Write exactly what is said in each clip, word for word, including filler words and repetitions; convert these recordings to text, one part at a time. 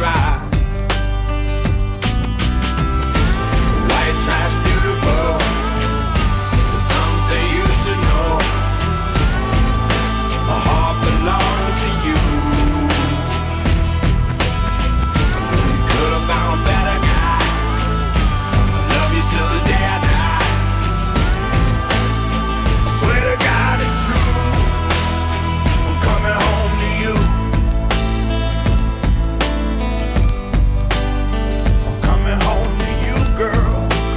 ride. White trash beautiful, it's something you should know. My heart belongs to you. I know you could have found a better guy. I love you till the day I die. I swear to God it's true, I'm coming home to you. I'm coming home to you, girl.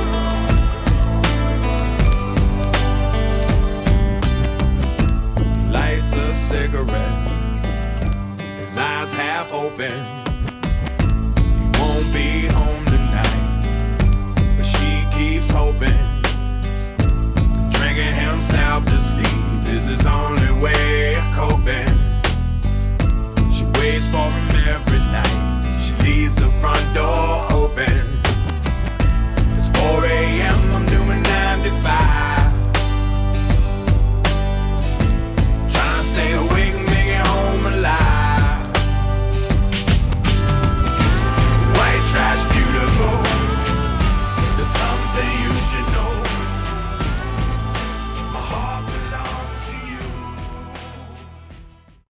He lights a cigarette, his eyes half open. He won't be home tonight, but she keeps hoping. Drinking himself to sleep is his only